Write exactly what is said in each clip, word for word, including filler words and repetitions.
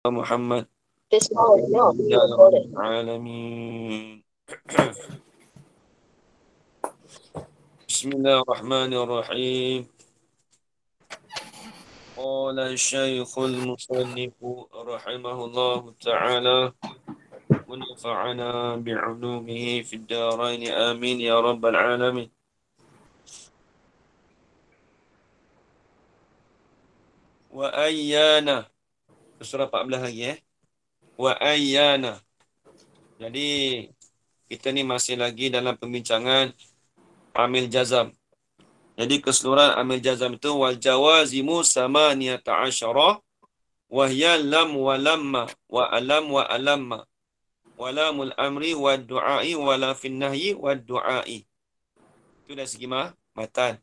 Muhammad. This call is now being recorded. Alamin. Bismillahirrahmanirrahim. Qala Syekhul Musannif rahimahullah ta'ala wa nafa'ana bi'ulumihi fid darain amin ya rabbal alamin. Wa ayyana. Surah empat belas lagi eh. Wa ayyana. Jadi kita ni masih lagi dalam pembincangan amil jazam. Jadi keseluruhan amil jazam itu wal jawazimu samaniyata asyara wa hiya lam wa lamma wa alam wa alamma wa lamul amri wa du'ai wa la fin nahyi wa du'ai. Itu dari segi matan.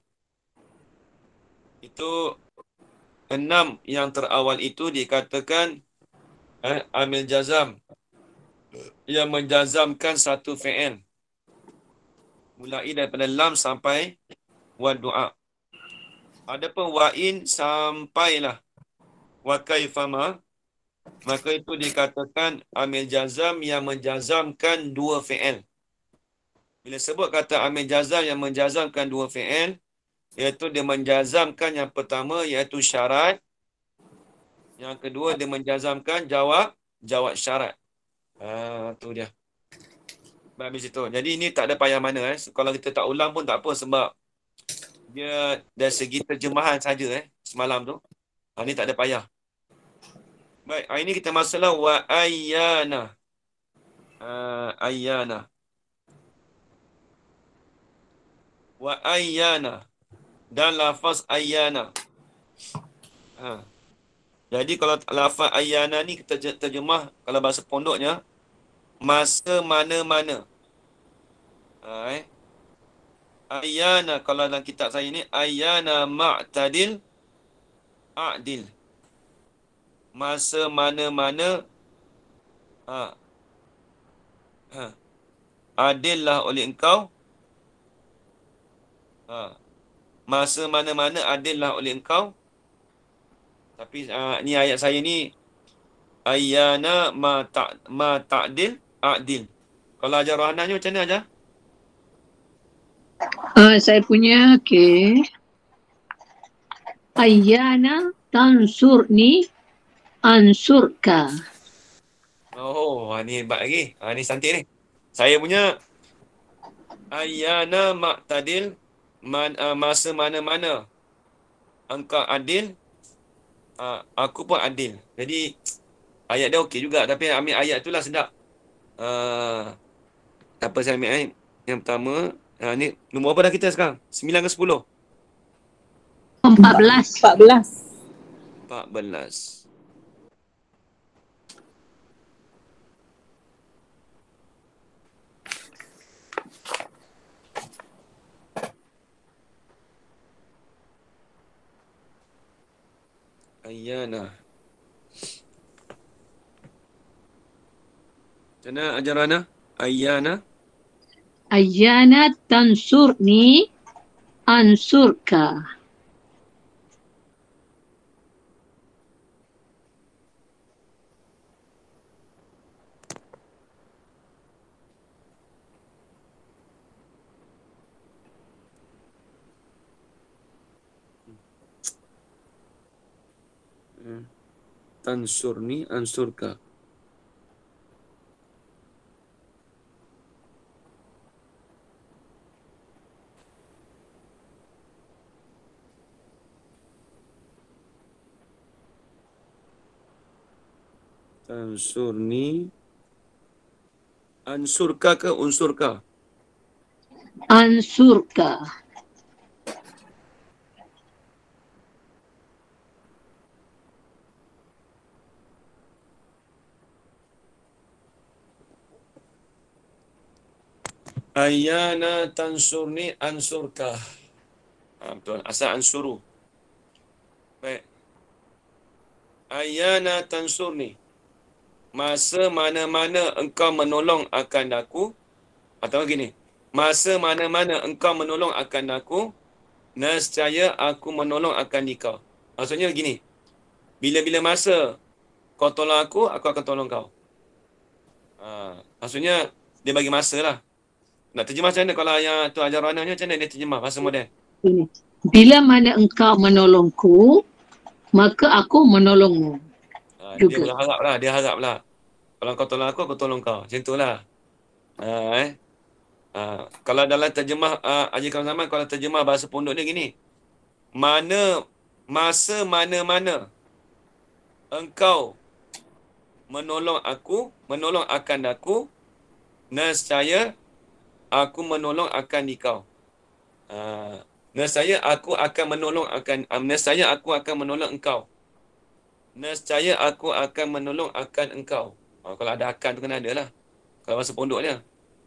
Itu enam yang terawal itu dikatakan eh, amil jazam yang menjazamkan satu fi'il. Mulai daripada lam sampai wa du'a. Adapun wa'in sampailah wa kaifama, maka itu dikatakan amil jazam yang menjazamkan dua fi'il. Bila sebut kata amil jazam yang menjazamkan dua fi'il, iaitu dia menjazamkan yang pertama iaitu syarat, yang kedua dia menjazamkan jawab jawab syarat. Ha, tu dia. Habis itu. Jadi ini tak ada payah mana eh. Kalau kita tak ulang pun tak apa sebab dia dari segi terjemahan saja eh semalam tu. Ha, ni tak ada payah. Baik, hari ini kita masalah wa ayyana. Uh, ayyana. Wa ayyana. Dan lafaz ayyana. Ha. Jadi kalau lafaz ayyana ni kita terjemah kalau bahasa pondoknya masa mana-mana. Ha, eh. Ayyana kalau dalam kitab saya ni ayyana ma'tadil a'dil. Masa mana-mana ha. Ha. Adillah oleh engkau. Ha. Masa mana-mana adillah oleh engkau. Tapi uh, ni ayat saya ni ayyana ma ta ma ta'dil a'dil. Kalau ajar rohananya macam mana ajar? Uh, saya punya okey. Ayyana tansurni ansurka. Oh, ni hebat lagi. Ha, ni cantik ni. Saya punya ayyana ma'tadil man, uh, masa mana-mana engkau adil, uh, aku pun adil. Jadi ayat dia okey juga tapi ambil ayat itulah sedap. Uh, apa saya ambil ayat yang pertama, uh, ni nombor apa dah kita sekarang? sembilan ke sepuluh? empat belas. empat belas. empat belas. Ayyana. Macam mana ajarana? Ayyana. Ayyana tansurni ansurka. Tansurni ansurka. Tansurni ansurka ke unsurka? Ansurka. Ayyana tansurni ansurka. Ha, betul. Asal ansuru. Baik. Ayyana tansurni. Masa mana-mana engkau menolong akan aku. Atau gini. Masa mana-mana engkau menolong akan aku. Nescaya aku menolong akan engkau. Maksudnya gini. Bila-bila masa kau tolong aku, aku akan tolong kau. Ha, maksudnya dia bagi masa lah. Nak terjemah macam mana kalau yang tu ajar Rana macam mana dia terjemah bahasa moden? Ini. Bila mana engkau menolongku, maka aku menolongmu. Ha, dia Juga. berharap lah, dia harap lah. Kalau kau tolong aku, aku tolong kau. Macam tu lah. Ha, eh. Ha, kalau dalam terjemah uh, Haji Kamal Zaman, kalau terjemah bahasa pondok dia gini. Mana, masa mana-mana engkau menolong aku, menolong akan aku, nescaya aku menolong akan dikau. Uh, nescaya aku akan menolong akan uh, nescaya aku akan menolong engkau. Nescaya aku akan menolong akan engkau. Uh, kalau ada akan tu kena ada lah. Kalau bahasa pondok dia.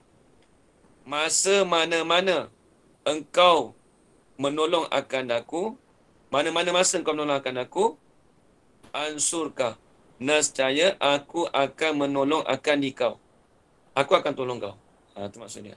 Masa mana-mana engkau menolong akan aku, mana-mana masa engkau menolong akan aku, ansurka, nescaya aku akan menolong akan dikau. Aku akan tolong kau. Ha, itu maksudnya.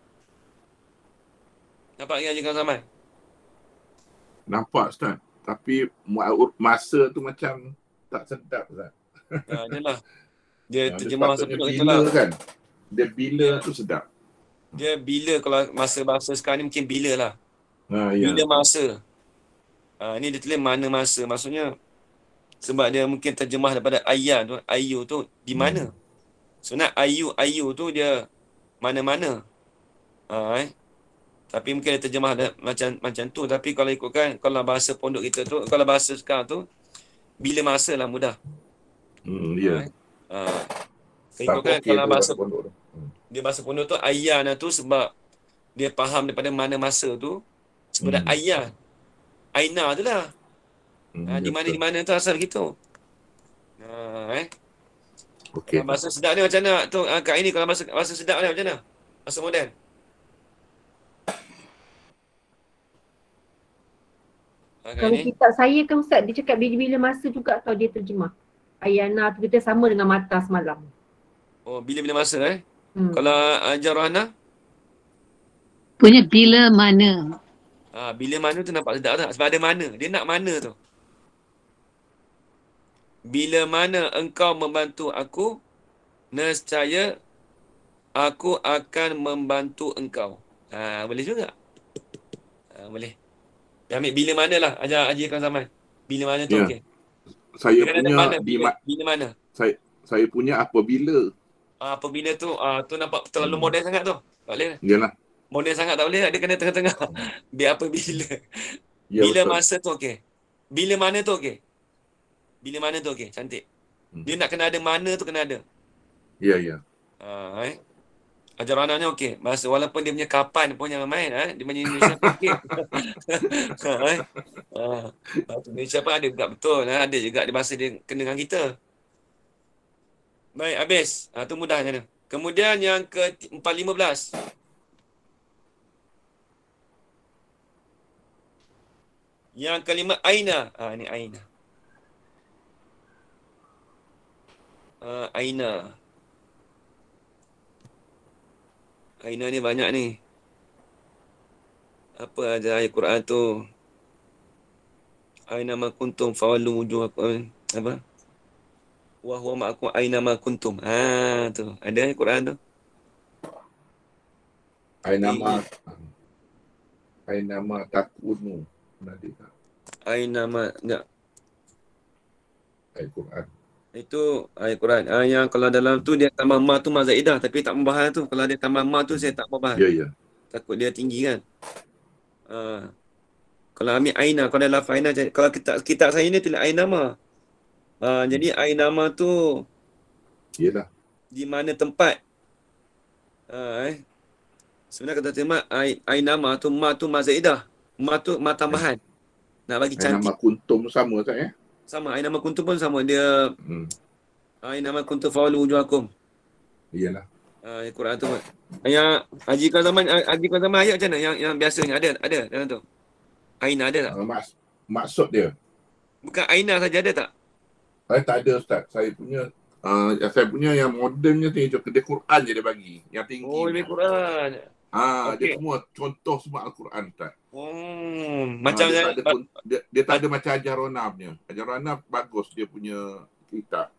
Nampak lagi Haji Kamal Zaman? Nampak Ustaz. Tapi masa tu macam tak sedap Ustaz. Ha, inilah. Dia Ha, terjemah bahasa sepatutnya pondok bila itulah. kan. Dia bila Ya. tu sedap. Dia bila, kalau masa bahasa sekarang ni mungkin bila lah. Ha, ya. Bila masa. Ha, ni dia tulis mana masa. Maksudnya, sebab dia mungkin terjemah daripada ayah tu. Ayu tu di mana. Hmm. Sebenarnya ayu, ayu tu dia mana-mana. Ha, eh. Tapi mungkin dia terjemah ada, macam macam tu. Tapi kalau ikutkan, kalau bahasa pondok kita tu, kalau bahasa sekarang tu, bila masa lah mudah. Hmm, Ha, ya. eh. Ha. Tak Ikutkan okey kalau tu bahasa bahasa pondok tu. Hmm. dia bahasa pondok tu ayah tu sebab dia faham daripada mana masa tu sebenarnya Hmm. ayah aina tu lah. Hmm, Ha, ya, di mana betul. di mana tu asal gitu. Ha, eh. Okey. Kalau bahasa sedap ni macam mana tu ha, Kak ini kalau bahasa bahasa sedap ni macam mana? Bahasa moden. Ha, Kak Kalau ini. kitab saya kan Ustaz, dia cakap bila-bila masa juga atau dia terjemah. Ayana tu kita sama dengan mata semalam. Oh, bila-bila masa eh. Hmm. Kalau ajar Rohana, Punya bila mana. ha, bila mana tu nampak sedap tak? Sebab ada mana. Dia nak mana tu. Bila mana engkau membantu aku, nescaya aku akan membantu engkau. Ha, boleh juga. Ha, boleh. Dia ambil bila mana lah. Ajar Haji Kamal Zaman. Bila mana tu Ya. okey. Saya Dia kena ada punya mana. di Bila, ma- bila mana. saya saya punya apabila. Ah, apabila tu, ah, tu nampak terlalu Hmm. moden sangat tu. Tak boleh. Yalah. Moden sangat tak boleh. Dia kena tengah-tengah. Dia apabila. Ya, Bila betul. masa tu okey. Bila mana tu okey. Bila mana tu okey. Cantik. Hmm. Dia nak kena ada mana tu kena ada. Ya, ya. Ah, eh. Ajar anaknya okey. Masa walaupun dia punya kapan pun jangan main. Eh. Dia punya Indonesia pun okey. ha, eh. ah. Bahasa Indonesia pun ada juga betul. Eh. Ada juga di bahasa dia kena dengan kita. Baik, habis. Ha, tu mudah macam mana. Kemudian yang ke empat lima belas. Yang kelima, aina. Ha, ni aina. Uh, aina. Aina ni banyak ni. Apa aja ayat Quran tu? Aina ma kuntum fawallu wujuhakum. Apa? Wa huwa ma'akum aina ma kuntum. Ha tu. Ada ayat Quran tu. Ainama Ainama takunu. Nanti tak. Aina ma enggak. Ayat Quran. Itu ayat Quran. Ah, yang kalau dalam tu dia tambah ma tu ma zaidah tapi tak membahas tu. Kalau dia tambah ma tu saya tak membahas. Ya, ya. Takut dia tinggi kan. Ah. Kalau ambil aina, kalau dalam aina, kalau kitab kitab saya ni tulis aina ma. Ah, jadi aina ma tu Yalah. di mana tempat. Ah, eh. Sebenarnya kata terima aina ma tu ma tu ma zaidah. Ma tu ma tambahan. Nak bagi Ainama cantik. kuntum sama tak ya? Sama aina ma kuntum pun sama dia. Hmm. Aina ma kuntum fawlu wujuhakum. Iyalah. Ah, Quran tu. Yang Haji Kamal Zaman, Haji Kamal Zaman ayat macam mana yang yang biasanya ada ada dalam tu. Aina ada tak? Uh, maks- maksud dia. Bukan aina saja ada tak? Saya tak ada Ustaz. Saya punya uh, saya punya yang modernnya tu yang dia Quran je dia bagi. Yang tinggi. Oh, lebih Quran. Ah, Okey. dia semua contoh semua Al-Quran Ustaz. Oh, Macam macam dia, yang tak ada, kun- dia, dia tak ada macam Ajar Rona punya. Ajar Rona bagus dia punya kitab.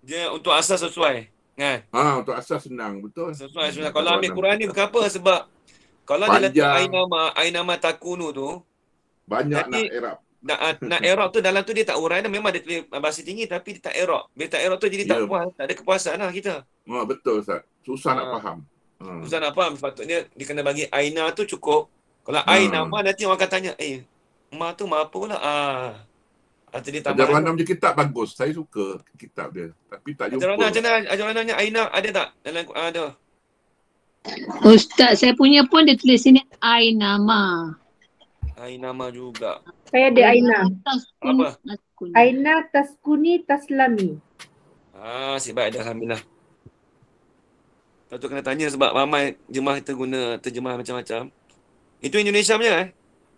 Dia untuk asas sesuai. Kan? Ha, untuk asas senang. Betul. Sesuai. sesuai. Tak Kalau ada ambil warna. Quran ni kenapa? Sebab kalau dia letak Panjang. Ainama, Ainama takunu tu, Banyak nanti nak Arab. nak, nak Arab tu dalam tu dia tak urai dah. Memang dia tulis bahasa tinggi tapi dia tak Arab. Dia tak Arab tu jadi tak Ya. puas. Tak ada kepuasan lah kita. Ha, betul Ustaz. Susah nak Ha. faham. Ha. Susah nak faham. Sepatutnya dia kena bagi Aina tu cukup. Kalau Ha. Ainama nanti orang akan tanya, eh, Ma tu Ma apa pula? Ah. Nanti dia tambah. Ajar Rana punya kitab bagus. Saya suka kitab dia. Tapi tak Ajar jumpa. Rana, macam mana? Ajar Rananya Aina ada tak? Dalam Quran ada. Ustaz, saya punya pun dia tulis sini Ainama. Ainama juga. Saya ada Aina. Taskun. Apa? Taskun. Aina taskuni taslami. Ah, si baik dah. Alhamdulillah. Lepas tu kena tanya sebab ramai jemaah kita guna terjemah macam-macam. Itu Indonesia punya eh?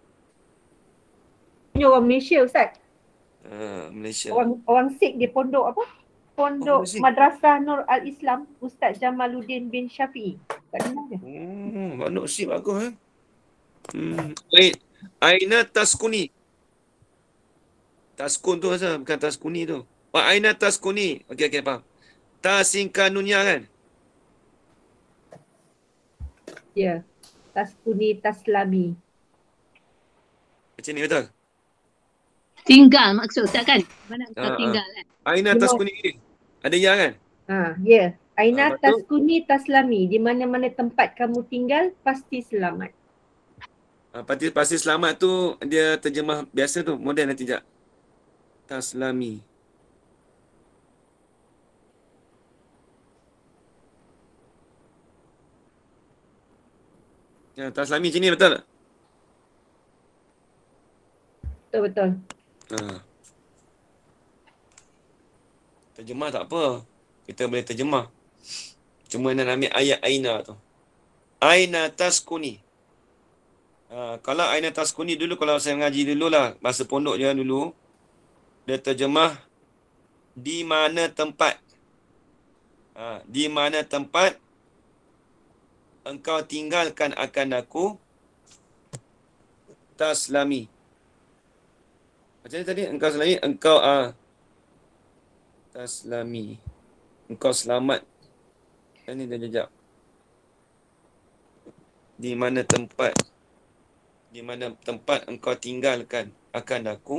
Ini orang Malaysia Ustaz. Ah, Malaysia. Orang orang Sikh di pondok apa? Pondok Oh, Sikh. Madrasah Nur Al-Islam Ustaz Jamaluddin bin Syafi'i. Tak kenal dia. Hmm, maknuk si bagus eh. Hmm. Baik. Aina taskuni. Taskun tu asal bukan taskuni tu. Oh, Aina taskuni. Okey okey faham. Tasingkanunya kan? Ya. Taskuni taslami. Macam ni betul? Tinggal maksud Ustaz kan? Mana kau Ah, ah. tinggal kan? Aina Cuma- taskuni ni. Ada ya kan? Ha, ya. Ah, Aina lepas tu? taskuni taslami. Di mana-mana tempat kamu tinggal pasti selamat. Ah, pasti pasti selamat tu dia terjemah biasa tu. Moden nanti jap. Taslami. Ya, taslami sini betul tak? Betul betul. Ha. Terjemah tak apa. Kita boleh terjemah. Cuma nak ambil ayat Aina tu. Aina taskuni. Ha, kalau Aina taskuni dulu, kalau saya mengaji dulu lah, bahasa pondok je dulu, dia terjemah di mana tempat. Ha, di mana tempat engkau tinggalkan akan aku taslami. Macam ni tadi, engkau selami, engkau ah taslami. Engkau selamat. Ini dah jejak. Di mana tempat di mana tempat engkau tinggalkan akan aku.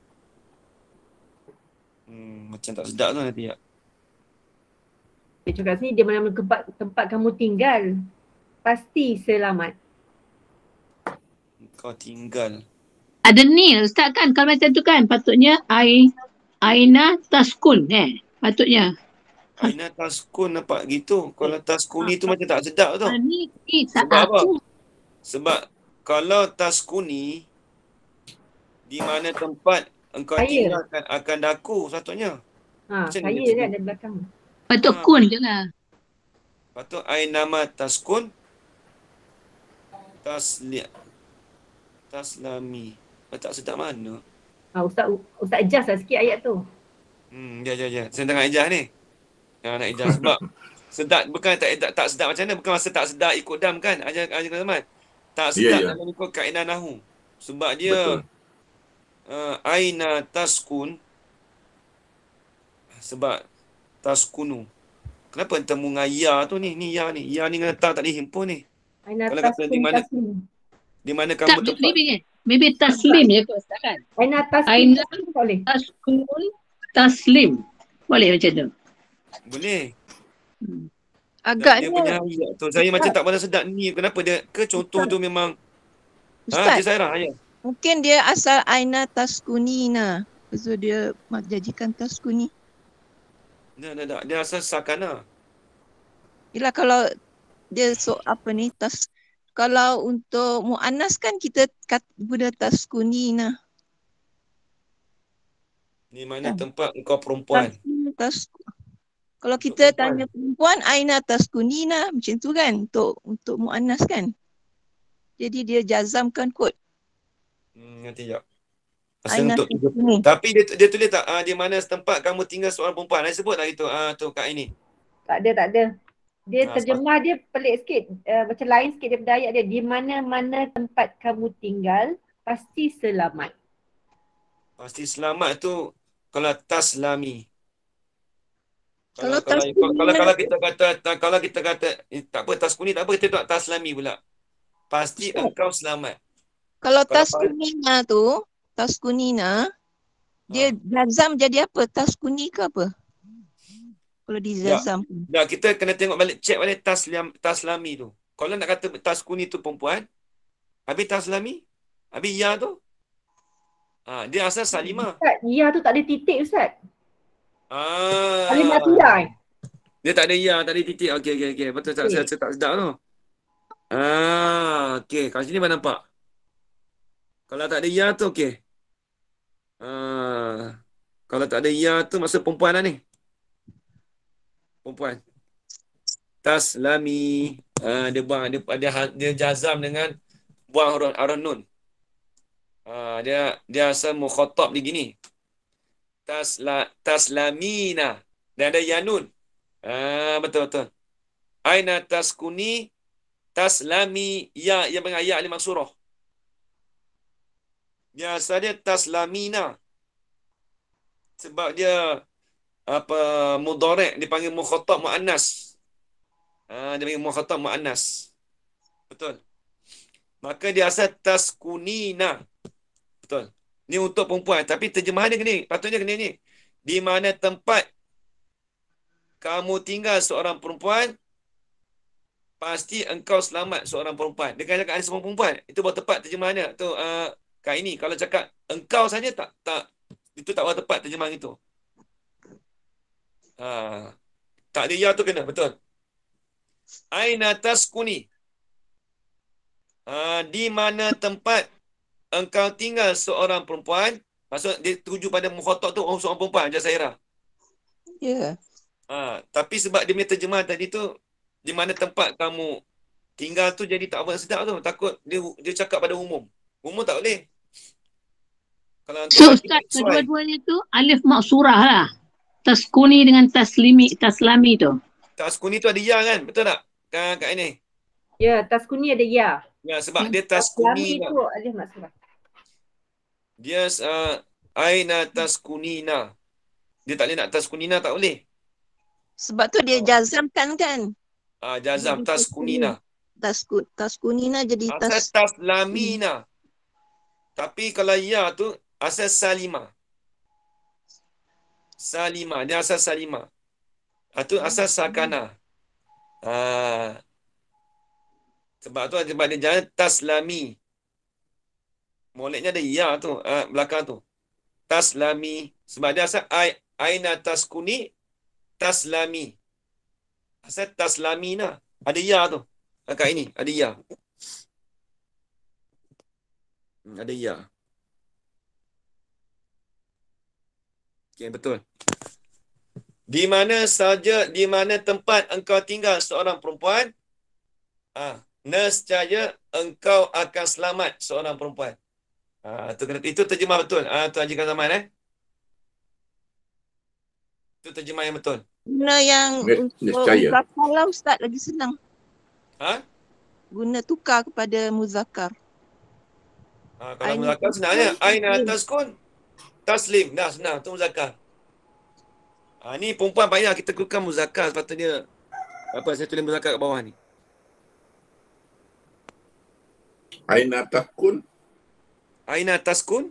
Hmm, macam tak sedap tu nanti ya. Dia cakap sini di mana-mana tempat, tempat kamu tinggal pasti selamat. Engkau tinggal. Ada ni Ustaz kan? Kalau macam tu kan patutnya Ai Aina taskun eh. Patutnya. Aina taskun nampak gitu. Kalau taskuni tu macam tak sedap tu. Ah, ni, ni tak Sebab apa? aku. Sebab kalau taskuni di mana tempat engkau Saya. tinggalkan akan daku sepatutnya. Ha, Macam saya ni dia kan ada belakang. Patut Ah. kun je lah. Patut Ainama taskun tasli taslami. Oh, tak sedap mana? Ha, Ustaz Ustaz adjust lah sikit ayat tu. Hmm, ya ya ya. Saya tengah ijaz ni. Yang nak ijaz sebab sedap bukan tak, tak tak sedap macam mana? Bukan masa tak sedap ikut dam kan? Ajar ajar zaman. Tak Ya, sedap ya. dalam ikut kaedah nahu. Sebab dia Betul. uh, aina taskun sebab taskunu. Kenapa temu dengan ya tu ni? Ni ya ni. Ya ni dengan ta tak dihimpun ni. Aina Kalau kata di taskun mana- taslim. Di mana Tak, kamu tempat maybe, maybe taslim je kot Ustaz kan? Aina taskun Aina- taslim tak boleh. Taskun taslim. Boleh macam tu. boleh. Hmm. Dia punya Agaknya ayat tu. Saya macam tak pernah sedap ni. Kenapa dia? Ke contoh tu memang. Ha, Ustaz, Cik Sairah, ayat. mungkin dia asal Aina Taskunina. Lepas tu dia mak- jadikan Taskuni. Dah, dah, dah. Dia asal sakana. Yelah kalau dia so apa ni tas kalau untuk muannas kan kita kat, guna Taskunina. Di mana Kan? tempat engkau perempuan. Tas, tas, kalau Untuk kita perempuan. tanya perempuan Aina Taskunina macam tu kan untuk untuk muannas kan. Jadi dia jazamkan kot Hmm, nanti jap. Pasal Aina untuk Taskuni. tapi dia dia tulis tak ah, di mana tempat kamu tinggal seorang perempuan. Saya sebut lah itu ah tu kat ini. Tak ada tak ada. Dia Ha, terjemah dia pelik sikit. Uh, macam lain sikit daripada ayat dia. Di mana-mana tempat kamu tinggal pasti selamat. Pasti selamat tu kalau taslami. Kalau Kalau kalau taskuni kalau, kalau lah, kita kata ta- kalau kita kata eh, tak apa taskuni tak apa kita tak taslami pula. Pasti Ustaz, engkau selamat. kalau Kalau pa- taskunina tu, taskunina, dia ha. jazam jadi apa? Taskuni ke apa? Kalau Ya. dijazam. Ya, kita kena tengok balik, check balik taslam, taslami tu. Kalau nak kata taskuni tu perempuan, habis taslami, habis ya tu, ha, dia asal salimah. Ustaz, ya tu tak ada titik Ustaz. Kalimat Ah, tudai. dia tak ada ya, tak ada titik. Okey, okey, okey. Betul tak? Saya, Okey. saya tak sedap tu. Ah, okey. Kat sini mana nampak? Kalau tak ada ya tu, okey. Ah, kalau tak ada ya tu, maksud perempuan lah ni. Perempuan. Taslami. Ah, dia buang, dia, dia, dia jazam dengan buang huruf arah nun. Ah, dia dia asal mukhatab ni gini. Tasla taslamina. Dan ada ya nun. Ah, betul betul. Aina taskuni taslami ya yang dengan ya lima surah. Dia asal dia taslamina. Sebab dia apa mudhari' dipanggil mukhatab muannas. Ah, dia panggil mukhatab muannas. Betul. Maka dia asal taskunina. Betul. Ni untuk perempuan. Tapi terjemahan dia kena ni. Patutnya kena ni. Di mana tempat kamu tinggal seorang perempuan, pasti engkau selamat seorang perempuan. Dia kan cakap ada seorang perempuan. Itu baru tepat terjemahannya. Tu uh, kat ini. Kalau cakap engkau saja tak. tak itu tak baru tepat terjemahan itu. Ha, tak ada ya tu kena. Betul. Aina taskuni. Ha, di mana tempat engkau tinggal seorang perempuan, maksud dia tuju pada mukhatab tu orang seorang perempuan, Jazairah. Ya. Ha, tapi sebab dia punya terjemahan tadi tu, di mana tempat kamu tinggal tu jadi tak apa sedap tu. Takut dia dia cakap pada umum. Umum tak boleh. Kalau untuk So lelaki Ustaz, sesuai. kedua-duanya tu alif maksurah lah. Taskuni dengan taslimi, taslami tu. Taskuni tu ada ya kan? Betul tak? Kat, kat ini. Ya, taskuni ada ya. Ya, sebab Hmm. dia Taslami taskuni. tu alif maksudnya. Dia uh, aina taskunina. Dia tak boleh nak taskunina, tak boleh. Sebab tu dia jazamkan kan. Ah, jazam Jadi taskunina. Tasku, taskunina jadi Asal tas. taslamina. Tapi kalau ya tu asal salima. Salima, dia asal salima. Itu asal sakana. Ah, sebab tu sebab dia jangan taslami. Moleknya ada ya tu ah, belakang tu. Taslami. Sebab dia asal aina taskuni taslami. Asal taslamina. Ada ya tu. Kat ini ada ya. Hmm, ada ya. Okey, betul. Di mana saja, di mana tempat engkau tinggal seorang perempuan, ah, nescaya engkau akan selamat seorang perempuan. Ah, itu, itu terjemah betul. Ah, tu Haji Kazaman eh. Itu terjemah yang betul. Guna yang Nes- untuk nescaya. muzakkar lah Ustaz lagi senang. Ha? Guna tukar kepada muzakkar. Ah, kalau Aina muzakkar senangnya taskun, aina taslim. taskun taslim. Dah senang tu muzakkar. Ah, ni perempuan payah kita keluarkan muzakkar sepatutnya. Apa saya tulis muzakkar kat bawah ni. Aina taskun. Aina taskun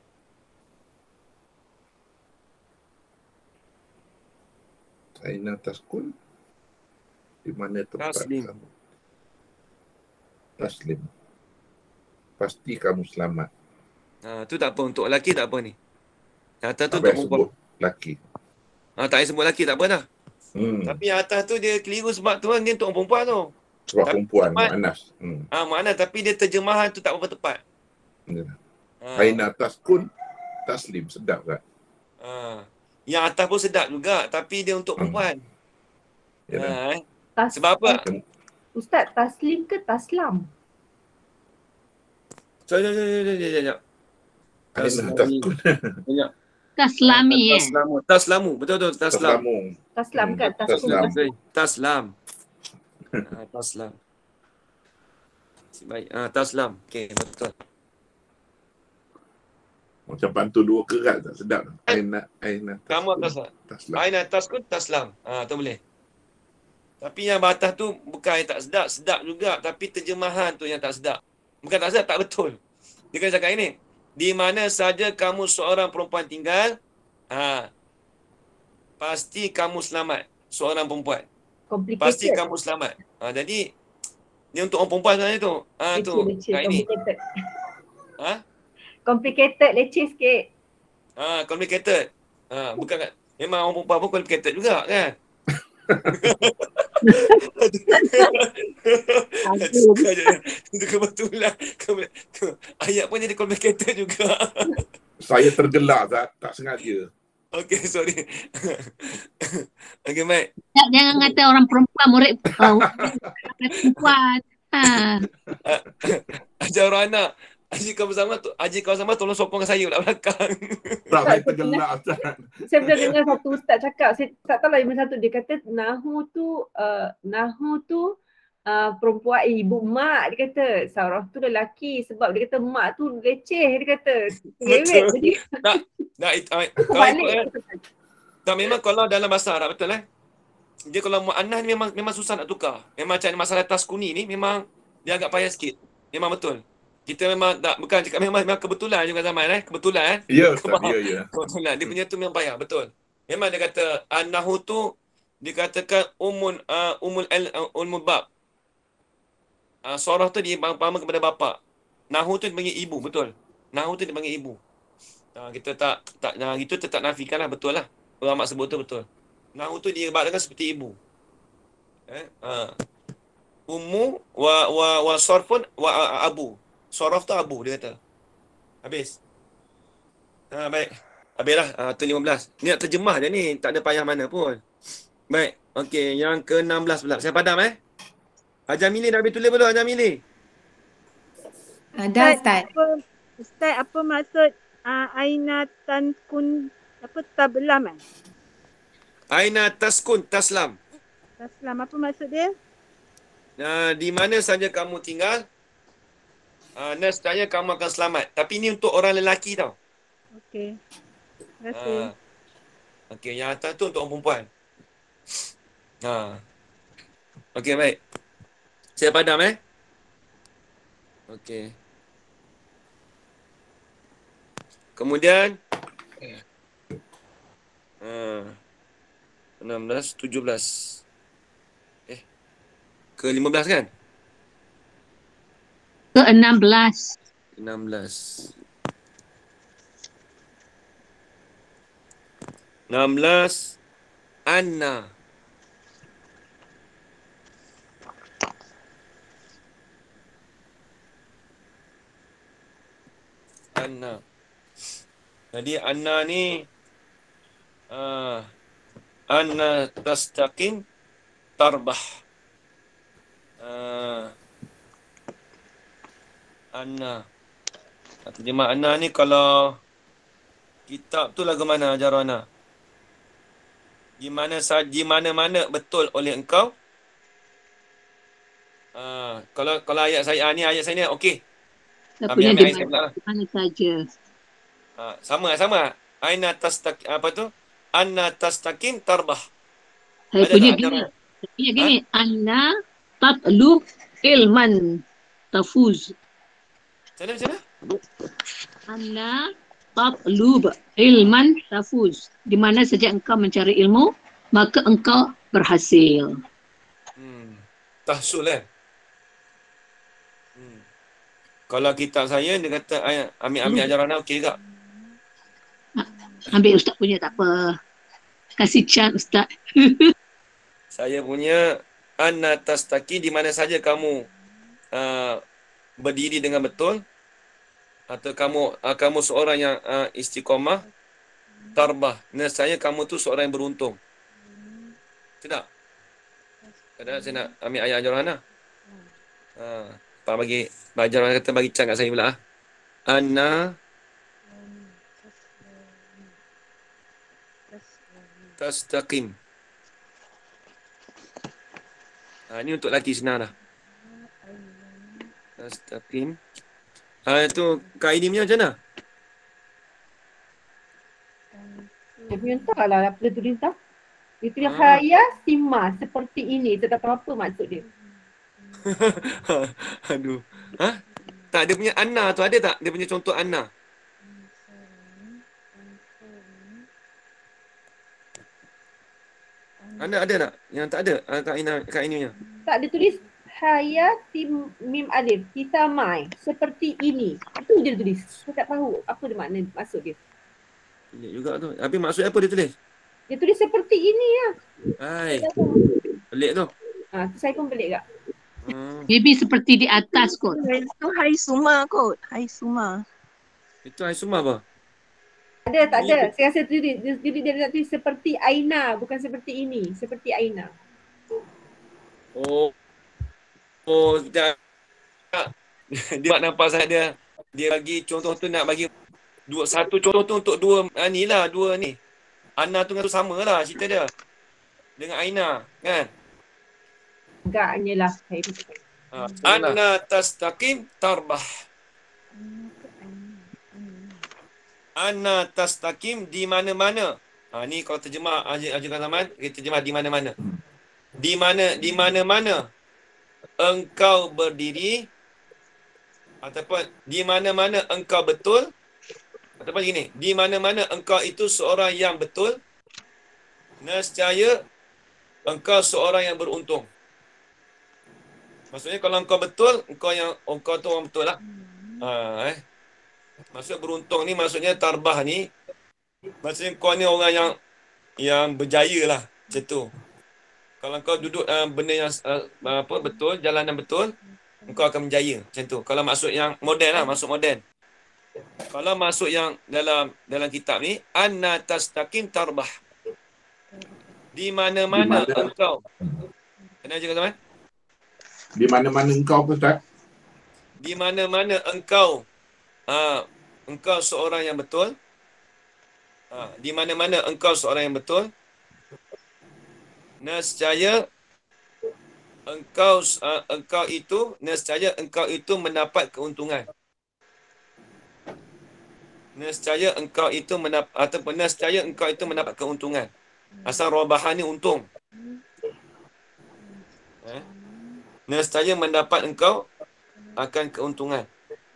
Aina taskun. Di mana tempat Taslim. kamu? Taslim. Pasti kamu selamat. Ah, tu tak apa untuk lelaki tak apa ni. Atas tu Apa untuk yang perempuan. sebut laki. Ah, tak payah sebut lelaki tak apa dah. Hmm. Tapi yang atas tu dia keliru sebab tu dia untuk orang perempuan tu. Sebab Tapi perempuan, tepat. mu'anas. Hmm. Ah, mana tapi dia terjemahan tu tak berapa tepat. Ya. Ah, Aina taskun. Taslim. Sedap kan? ah. Yang atas pun sedap juga tapi dia untuk Hmm. perempuan. Ya dah. Ah, eh. Tas, Sebab apa? Ustaz, taslim ke taslam? Sekejap, sekejap, sekejap, sekejap, sekejap. Aina Taslami. taskun. Sekejap. Taslami eh. Taslamu. Taslamu. Betul betul taslam. Taslamu. Taslam Hmm, kan? Taskun. taslam. Okey. Taslam. Ah, taslam. Baik. Ah, taslam. Okey, betul. Macam pantun dua kerat tak sedap. Aina, Aina. Kamu akan salah. Taslam. Aina taskun taslam. Ha, tu boleh. Tapi yang batas tu bukan yang tak sedap, sedap juga. Tapi terjemahan tu yang tak sedap. Bukan tak sedap, tak betul. Dia kena cakap ini. Di mana saja kamu seorang perempuan tinggal, ha, pasti kamu selamat. Seorang perempuan. Complicated. Pasti kamu selamat. Ha, jadi, dia untuk orang perempuan sebenarnya tu. Ha, Leceh, tu. leceh, Kat ini. complicated. Ha? Complicated, leceh sikit. Ha, complicated. Ha, bukan kat, memang orang perempuan pun complicated juga kan? Suka je. Itu kebetulan. Ayat pun jadi complicated juga. Saya tergelak tak, tak sengaja. Okey, sorry. Okey, baik. Tak, jangan kata orang perempuan murid uh, perempuan. Ha. Ajar orang anak. Haji kau bersama tu, Haji kau sama tolong sokong saya kat belakang. Tak, saya tergelak Ustaz. Saya pernah dengar satu ustaz cakap, saya tak tahu lah lima satu, dia kata Nahu tu, uh, Nahu tu uh, perempuan, eh, ibu mak, dia kata Sarah tu lelaki sebab dia kata mak tu leceh, dia kata. Betul. Jadi, Tak, tak, it- ah, tu kalau balik. ikut, eh, tak, memang kalau dalam bahasa Arab, betul eh? Dia kalau mu'annah ni memang memang susah nak tukar. Memang macam masalah taskuni ni memang dia agak payah sikit. Memang betul. Kita memang tak, bukan cakap memang, memang kebetulan juga zaman eh. Kebetulan eh. Ya Ustaz, ya, ya. Kebetulan. Dia punya tu memang payah, betul. Memang dia kata an-nahu tu dikatakan umul uh, umul al uh, umul bab. Uh, surah tu dipahami kepada bapa. Nahu tu dipanggil ibu, betul. Nahu tu dipanggil ibu. Uh, kita tak tak nah, itu tetap nafikanlah, betul lah. Ulama sebut tu betul. Nahu tu diibaratkan seperti ibu. Eh? Uh. Ummu wa wa wa sarfun wa uh, abu. Sorof tu abu, dia kata. Habis. Ha, baik. Habislah. Ha, tu lima belas. Ni nak terjemah je ni. Tak ada payah mana pun. Baik. Okey. Yang ke enam belas pula. Saya padam eh. Hajar Mili dah habis tulis belum Hajar Mili? Ada Ustaz. Apa, Ustaz, apa maksud uh, Aina Tankun, apa tablam eh? Aina taskun taslam. Taslam, apa maksud dia? Uh, di mana saja kamu tinggal, uh, nescaya kamu akan selamat. Tapi ni untuk orang lelaki tau. Okey. Terima kasih. Uh, Okey, yang atas tu untuk orang perempuan. Ha. Okey, baik. Saya padam eh. Okey. Kemudian uh, enam belas, tujuh belas. Eh. Ke lima belas kan? Ke enam belas. enam belas. enam belas. Anna. Anna. Jadi Anna ni uh, Anna tastaqim tarbah. Uh, Anna. Terjemah Anna ni kalau kitab tu lagu mana ajar Anna? Di mana saja, di mana-mana betul oleh engkau. Uh, kalau kalau ayat saya ni, ayat saya ni okey. Saya Ambil- punya ambil di ayat saya mana, pula lah. di mana saja. Uh, sama sama. Aina tastaqim apa tu? Anna tastaqim tarbah. Saya Ada punya tak gini. ajaran? Saya punya gini. Anna tatlub ilman tafuz. Macam mana, macam mana? Anna tatlub ilman tafuz. Di mana saja engkau mencari ilmu, maka engkau berhasil. Hmm. Tahsul kan? Hmm. Kalau kitab saya, dia kata ay- ambil ambil ajaran Ana okey tak? Ambil Ustaz punya tak apa. Kasih chance Ustaz. Saya punya Anna tastaqi, di mana saja kamu uh, berdiri dengan betul, atau kamu uh, kamu seorang yang uh, istiqamah, tarbah. Nescaya kamu tu seorang yang beruntung. Tidak? Kadang saya nak ambil ayat ajaran Ana. Ha, Pak bagi ajaran kata bagi can kat saya pula ah. Anna tastaqim. Ha, ni untuk lelaki senang dah. Tastaqim. Ha, tu kaidimnya macam mana? Dia punya entahlah apa dia tulis tak. Dia tulis Ah. haya sima seperti ini. Saya tak tahu apa maksud dia. Aduh. Ha? Tak, dia punya Anna tu ada tak? Dia punya contoh Anna. Anda ada tak? Yang tak ada ah, Kak Ina, Kak Ininya. Tak, dia tulis haya tim mim alif kita mai seperti ini. Itu dia tulis. Saya tak tahu apa dia makna maksud dia. Pelik juga tu. Habis maksud apa dia tulis? Dia tulis seperti ini lah. Hai, Tak tahu. pelik tu. Ha, tu saya pun pelik kak. Hmm. Maybe seperti di atas kot. Itu Hai Suma kot. Hai Suma. Itu Hai Sumah apa? Ada tak ada? Saya rasa tu dia, dia, dia, dia nak tulis seperti Aina, bukan seperti ini. Seperti Aina. Oh. Oh, dia dia nak nampak sangat dia. Dia bagi contoh tu nak bagi dua satu contoh tu untuk dua ah, ni lah, dua ni. Anna tu dengan tu sama lah cerita dia. Dengan Aina, kan? Agaknya lah. Saya pun tak tahu. Ha. Anna tastaqim tarbah. Anna tastaqim di mana-mana. Ha, ni kalau terjemah ajukan zaman, kita terjemah di mana-mana. Di mana di mana-mana engkau berdiri ataupun di mana-mana engkau betul ataupun gini, di mana-mana engkau itu seorang yang betul, nescaya engkau seorang yang beruntung. Maksudnya kalau engkau betul, engkau yang engkau tu orang betul lah. Ha, eh. Maksud beruntung ni maksudnya tarbah ni maksudnya kau ni orang yang yang berjaya lah macam tu. Kalau kau duduk uh, benda yang uh, apa betul, jalan yang betul, engkau akan berjaya macam tu. Kalau maksud yang moden lah, maksud moden. Kalau maksud yang dalam dalam kitab ni, anna tastaqim tarbah. Di mana-mana Di mana? engkau. Kena je teman. Di mana-mana engkau apa Ustaz? Di mana-mana engkau uh, engkau seorang yang betul. Uh, di mana-mana engkau seorang yang betul. Nescaya engkau uh, engkau itu nescaya engkau itu mendapat keuntungan. Nescaya engkau itu mendapat ataupun nescaya engkau itu mendapat keuntungan. Asal robahan ni untung. Eh? Nescaya mendapat engkau akan keuntungan.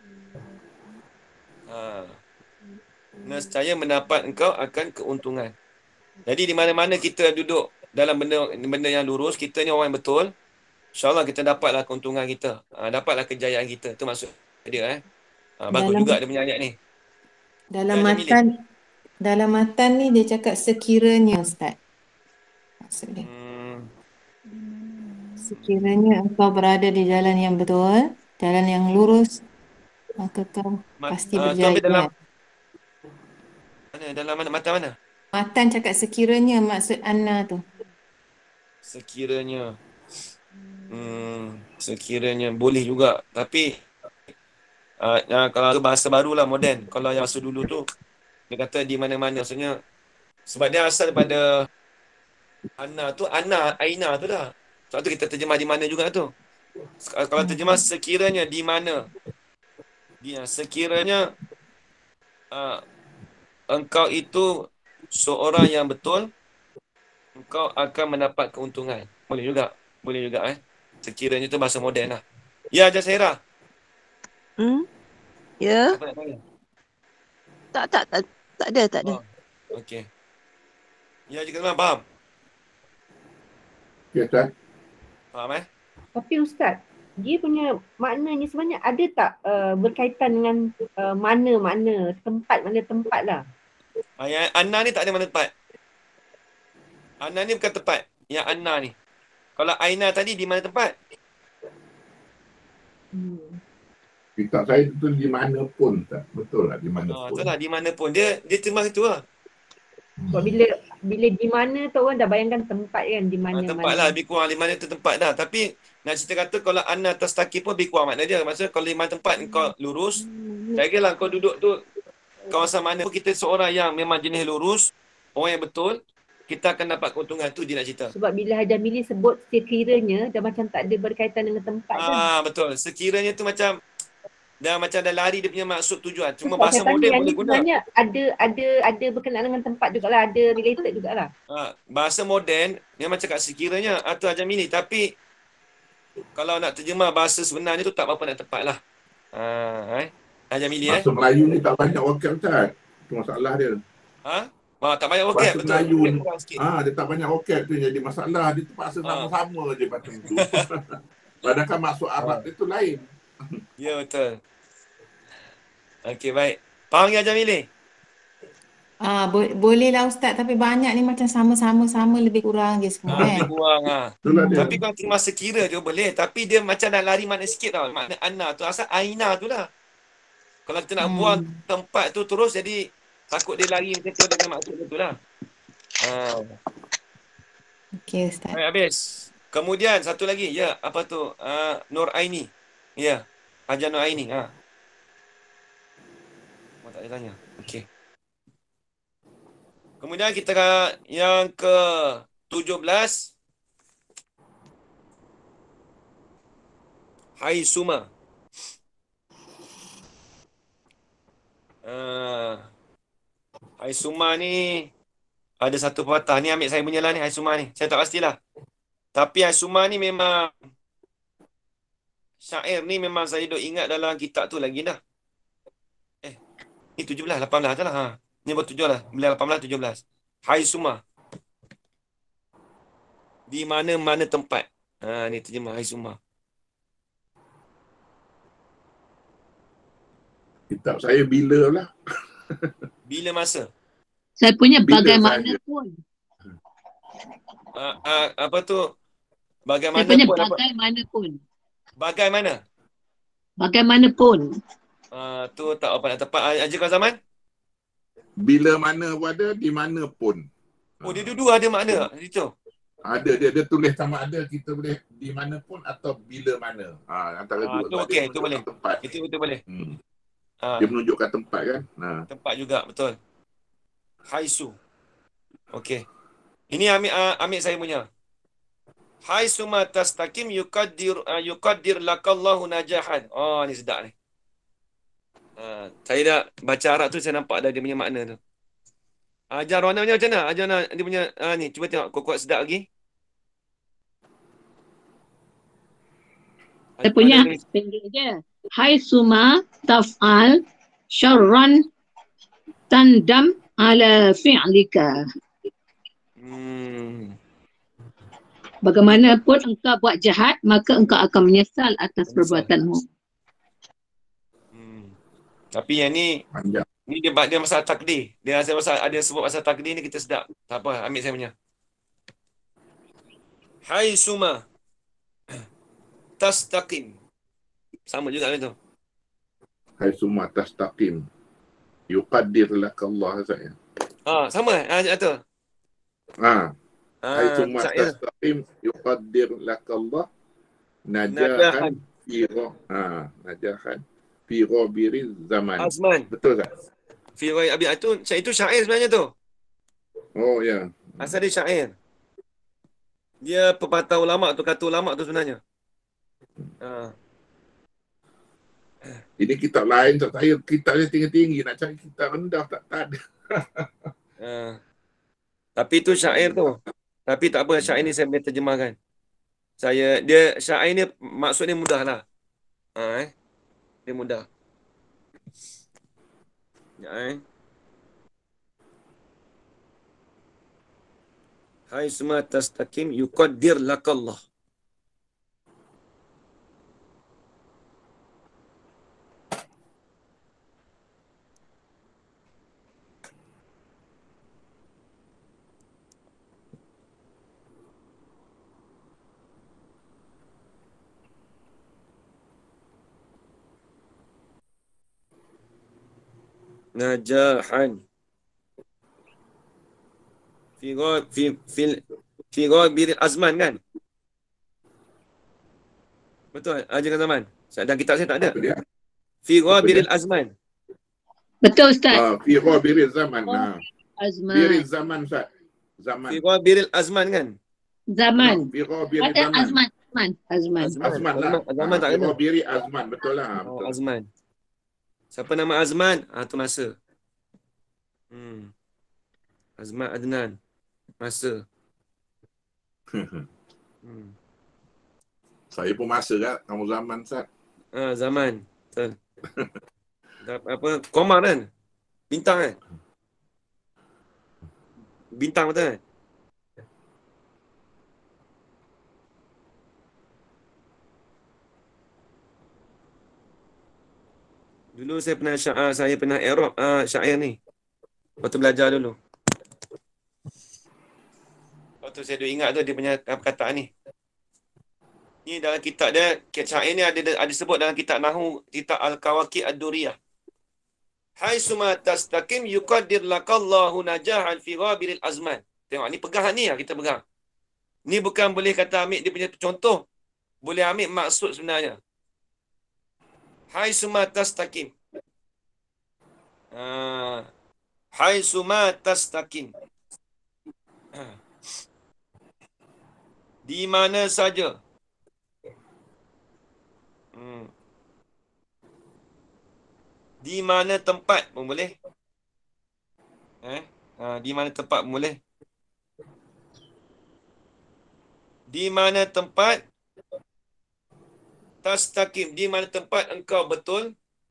Ha. Nescaya mendapat engkau akan keuntungan. Jadi di mana-mana kita duduk dalam benda benda yang lurus, kita ni orang yang betul, insya-Allah kita dapatlah keuntungan kita. Ha, dapatlah kejayaan kita. Itu maksud dia eh. Ha, bagus Dalam- juga dia punya ayat ni. Dalam Ya, matan dalam matan ni dia cakap sekiranya Ustaz. Maksud dia. Hmm. Sekiranya engkau berada di jalan yang betul, jalan yang lurus, maka kau Ma- pasti ah, tu berjaya. ambil dalam mana? Dalam mana? Mata mana? Matan cakap sekiranya maksud Anna tu. Sekiranya. Hmm, sekiranya boleh juga. Tapi uh, uh, kalau tu bahasa barulah moden. Kalau yang bahasa dulu tu dia kata di mana-mana. Maksudnya sebab dia asal daripada Anna tu, Anna, Aina tu dah. Sebab tu kita terjemah di mana juga tu. Kalau terjemah sekiranya di mana. Dia sekiranya uh, engkau itu seorang yang betul, engkau akan mendapat keuntungan. Boleh juga. Boleh juga eh. Sekiranya tu bahasa moden lah. Ya, Jazaira. Hmm? Ya, Apa nak tanya? tak tak tak tak ada tak ada. Oh, okey. Ya, jika teman faham? Okay, Ustaz. Faham eh? Tapi Ustaz, dia punya maknanya sebenarnya ada tak uh, berkaitan dengan uh, mana-mana, tempat, mana tempat lah. Ah, yang Anna ni tak ada mana tempat. Anna ni bukan tempat. Yang Anna ni. Kalau Aina tadi di mana tempat? Hmm. Kitab saya tu di mana pun Ustaz. Betul lah di mana Ah, pun. tu lah di mana pun. Dia dia terima itu lah. Sebab bila bila di mana tu orang dah bayangkan tempat kan, di Ah, mana tempat lah. Lebih kurang di mana tu tempat dah. Tapi nak cerita kata kalau Anna tastaqim pun lebih kurang makna dia. Maksudnya kalau di mana tempat kau lurus. Tak kira lah kau duduk tu kawasan mana pun kita seorang yang memang jenis lurus. Orang yang betul. Kita akan dapat keuntungan tu dia nak cerita. Sebab bila Hajar Mili sebut sekiranya dah macam tak ada berkaitan dengan tempat kan. Ah, betul. Sekiranya tu macam dah macam dah lari dia punya maksud tujuan. Cuma Ustaz, bahasa saya tanya moden yang boleh ni guna. sebenarnya ada ada ada berkenaan dengan tempat jugalah, ada related jugalah. Ha, bahasa moden memang cakap sekiranya atau Hajar Mili, tapi kalau nak terjemah bahasa sebenarnya tu tak berapa nak tepat lah. Ha, eh? Hajar Mili eh? Bahasa Melayu ni tak banyak vocab Ustaz. Itu masalah dia. Ha? Ha, tak banyak okey, Bahasa betul. Melayu Okey, ni, kurang sikit. ah, dia tak banyak vocab tu yang jadi masalah. Dia terpaksa Ah. sama-sama je macam tu. Padahal maksud Arab dia tu lain. Ya, betul. Okey, baik. Faham ya, Hajar Mili? Ah, bo- boleh lah Ustaz, tapi banyak ni macam sama-sama sama lebih kurang je semua Ha, kan. lebih kurang. Ha. Itulah dia. Tapi kalau terima sekira je boleh. Tapi dia macam dah lari makna sikit tau. Makna anna tu asal aina tu lah. Kalau kita nak Hmm. buang tempat tu terus, jadi takut dia lari macam tu dengan maksud dia tu lah. Ha. Okey Ustaz. Baik, habis. Kemudian satu lagi. Ya, apa tu? Uh, Nur Aini. Ya. Hajar Nur Aini. Ha. Oh, tak ada tanya. Okey. Kemudian kita yang ke tujuh belas. Hai Suma. Uh, Hai Suma ni ada satu pepatah. Ni ambil saya punya lah ni, Hai Suma ni. Saya tak pastilah. Tapi Hai Suma ni memang syair ni memang saya duk ingat dalam kitab tu lagi dah. Eh, ni tujuh belas, lapan belas lah. Ha. Ni baru tujuh lah. lapan belas, tujuh belas. Hai Suma. Di mana-mana tempat. Ha, ni terjemah Hai Suma. Kitab saya bila lah. Bila masa? Saya punya Bila bagaimanapun. Uh, uh, apa tu? Saya Bagaimana punya pun. Apa? bagaimanapun. Bagaimana? Bagaimanapun. Uh, tu tak apa nak tepat. Haji Kau Zaman? Bila mana pun ada, di mana pun. Oh, dia dua-dua ada makna. Itu. Ada, dia, dia tulis sama ada kita boleh di mana pun atau bila mana. Ha, antara Ah, dua. tu Sebab okey, dia tu menunjukkan boleh. Tempat. Itu betul boleh. Hmm. Uh, Dia menunjukkan tempat kan. Ha. tempat juga, betul. Haisu. Okey. Ini ambil uh, ambil saya punya. Haisu ma tastaqim yuqaddir uh, yuqaddir lakallahu najahan. Oh, ni sedap ni. Uh, saya dah baca Arab tu, saya nampak dah dia punya makna tu. Ajar Rona punya macam mana? Ajar Rona dia punya uh, ni, cuba tengok kuat-kuat sedap lagi. Saya punya pendek je. Hai Suma taf'al syarran tandam ala fi'lika. Hmm. Bagaimanapun engkau buat jahat, maka engkau akan menyesal atas perbuatanmu. Hmm. Tapi yang ni, Panjang. ni dia dia masalah takdir. Dia rasa masalah, ada sebut pasal takdir ni kita sedap. Tak apa, ambil saya punya. Hai Suma tastaqim. Sama juga kan tu. Hai summa tastaqim. Yuqaddir lakallah saya. Ha, sama eh? Ha, tu. Ha. Ha, Hai summa syair. tastaqim yuqaddir lakallah Najahan. najahan fi ra- ha najahan fi ghabiril zaman. Azman. Betul tak? Fi Rai Abi itu, syair itu syair sebenarnya tu. Oh ya. Asal dia syair. Dia pepatah ulama tu, kata ulama tu sebenarnya. Ha. Ini kitab lain tak saya kitab dia tinggi-tinggi nak cari kitab rendah tak tak ada. Ha. Tapi tu syair tu. Tapi tak apa, syair ni saya boleh terjemahkan. Saya, dia syair ni maksudnya mudah lah. Ha, eh. Dia mudah. Ya, eh. Hai semua tastaqim yuqaddir lakallah. Najahan. Fi ghab fi fil fi ghabir azman kan? Betul, ajar zaman. Dalam kitab saya tak ada. Apa dia? Fi ghabir azman. Betul Ustaz. Ah, fi ghabiril zaman. Ha. Azman. Biril zaman Ustaz. Zaman. Fi ghabir azman kan? Zaman. Fi ghabiril Ada zaman. Azman. Azman. Azman. Azman lah. Azman tak Fi kena. ghabiri azman betul lah. Oh, Betul. azman. Siapa nama Azman? Ah, tu masa. Hmm. Azman Adnan. Masa. Hmm. Saya pun masa kan, kamu zaman Ustaz. Ah, zaman. Betul. Apa? Komar kan? Bintang kan? Bintang betul kan? Dulu saya pernah syair, saya pernah i'rab uh, syair ni. Waktu belajar dulu. Waktu saya duk ingat tu dia punya perkataan ni. Ni dalam kitab dia, syair ni ada ada sebut dalam kitab Nahwu, kitab Al-Kawakib Ad-Duriyah. Hai suma tastaqim yuqaddir lakallahu najahan fi ghabiril azman. Tengok ni pegang ni lah kita pegang. Ni bukan boleh kata ambil dia punya contoh. Boleh ambil maksud sebenarnya. Hai suma tastaqim. Ha. Hai suma tastaqim. Ha. Di mana saja. Hmm. Di mana tempat pun boleh. Eh? Ha, di mana tempat pun boleh. Di mana tempat tastaqim, di mana tempat engkau betul.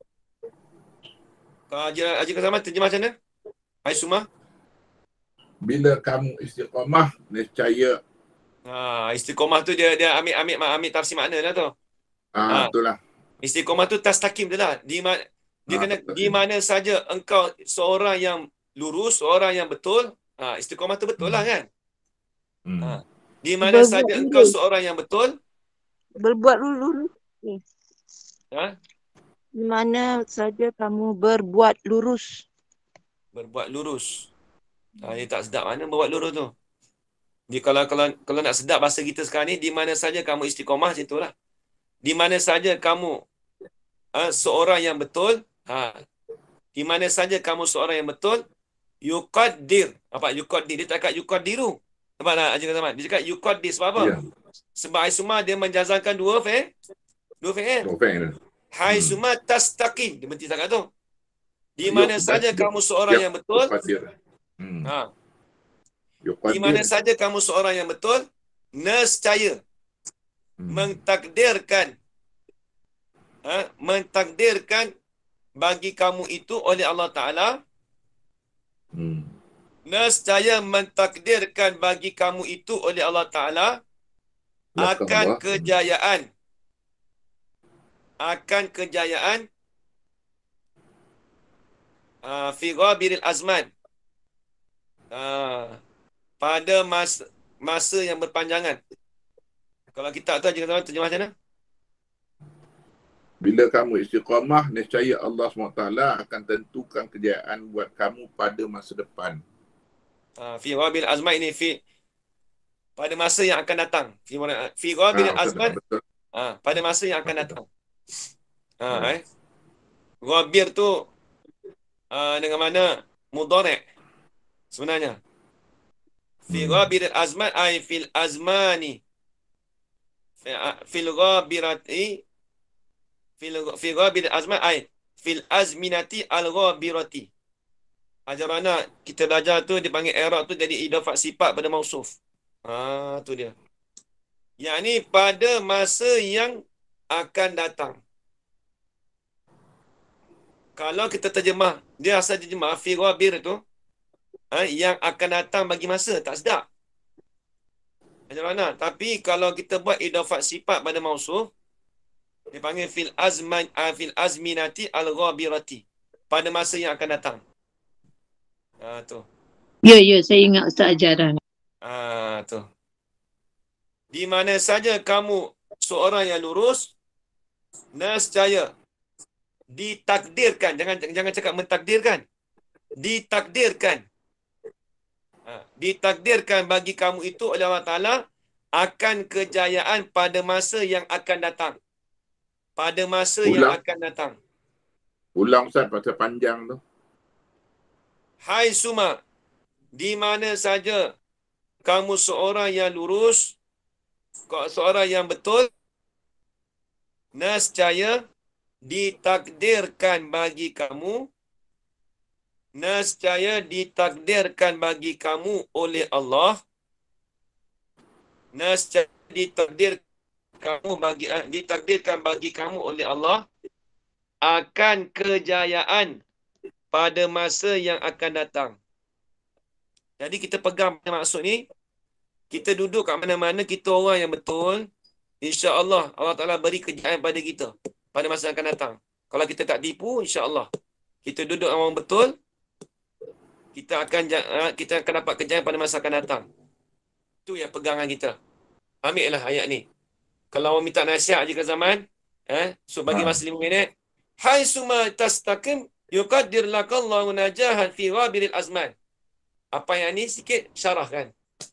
Kalau Haji Haji Kasaman terjemah macam mana? Hai Suma. Bila kamu istiqamah, nescaya. Ha, istiqamah tu dia dia ambil ambil ambil tafsir makna lah tu. Ah, Ha. itulah. Istiqamah tu tastaqim tu lah. Di mana dia Ah, kena betul. di mana saja engkau seorang yang lurus, seorang yang betul. Ha, istiqamah tu betul lah kan? Hmm. Ha. Di mana Berbuat saja lurus. engkau seorang yang betul. Berbuat lurus. Ha? Di mana saja kamu berbuat lurus. Berbuat lurus. Ha, dia tak sedap mana berbuat lurus tu. Dia kalau kalau kalau nak sedap bahasa kita sekarang ni, di mana saja kamu istiqamah macam itulah. Di mana saja kamu ha, seorang yang betul, ha, di mana saja kamu seorang yang betul, yuqaddir. Apa yuqaddir? Dia tak cakap yuqaddiru. Sebab nak Haji Kasaman. Dia cakap yuqaddir sebab apa? Ya. Sebab Hai Suma dia menjazamkan dua fi'il. Dua fi'il. Topeng tu. Hai Hmm. Suma tastaqim. Dia berhenti sangat tu. Di Yuqaddir. mana saja kamu seorang Ya, yang betul, Yuqaddir. Hmm. ha, Yuqaddir. di mana saja kamu seorang yang betul, nescaya Hmm. mentakdirkan ha, mentakdirkan bagi kamu itu oleh Allah Ta'ala, Hmm. nescaya mentakdirkan bagi kamu itu oleh Allah Ta'ala akan Lakallah. kejayaan akan kejayaan uh, fi ghabiril azman, uh, pada masa masa yang berpanjangan. Kalau kita tak tahu Haji Kasaman terjemah macam mana? Bila kamu istiqamah, nescaya Allah subhanahu wa taala akan tentukan kejayaan buat kamu pada masa depan. Uh, fi ghabil azman ini fi pada masa yang akan datang. Fi fi ghabil Ah, azman, betul. uh, pada masa yang akan datang. Ha, Hmm. eh. Ghabir tu uh, dengan mana mudhari' sebenarnya. Fi Hmm. ghabil azman ay fil azmani. Fi fil ghabirati fil fi ghabil azman ay fil azminati al ghabirati. Ajar mana kita belajar tu dipanggil i'rab tu jadi idafat sifat pada mausuf. Ha, tu dia. Yang ni pada masa yang akan datang. Kalau kita terjemah, dia asal terjemah fi ghabir tu, ha, yang akan datang bagi masa, tak sedap. Macam mana? Tapi kalau kita buat idafat sifat pada mausuf, dia panggil fil azman uh, fil azminati al ghabirati, pada masa yang akan datang. Ha, tu. Ya, ya, saya ingat Ustaz ajaran. Ah, tu. Di mana saja kamu seorang yang lurus, nescaya ditakdirkan, jangan jangan cakap mentakdirkan. Ditakdirkan. Ha, ditakdirkan bagi kamu itu oleh Allah Ta'ala akan kejayaan pada masa yang akan datang. Pada masa yang Ulang. akan datang. Ulang Ustaz pasal panjang tu. Hai Suma, di mana saja kamu seorang yang lurus, kau seorang yang betul, nescaya ditakdirkan bagi kamu, nescaya ditakdirkan bagi kamu oleh Allah, nescaya ditakdir kamu bagi eh, ditakdirkan bagi kamu oleh Allah akan kejayaan pada masa yang akan datang. Jadi kita pegang maksud ni, kita duduk kat mana-mana, kita orang yang betul, insya-Allah Allah Taala beri kejayaan pada kita pada masa yang akan datang. Kalau kita tak tipu, insya-Allah kita duduk orang betul, kita akan kita akan dapat kejayaan pada masa akan datang. Itu yang pegangan kita. Ambil lah ayat ni. Kalau orang minta nasihat je ke zaman, eh, so bagi masa lima minit. Hai suma tastaqim yuqaddir lakallahu najahan fi ghabiril azman. Apa yang ni sikit syarah kan.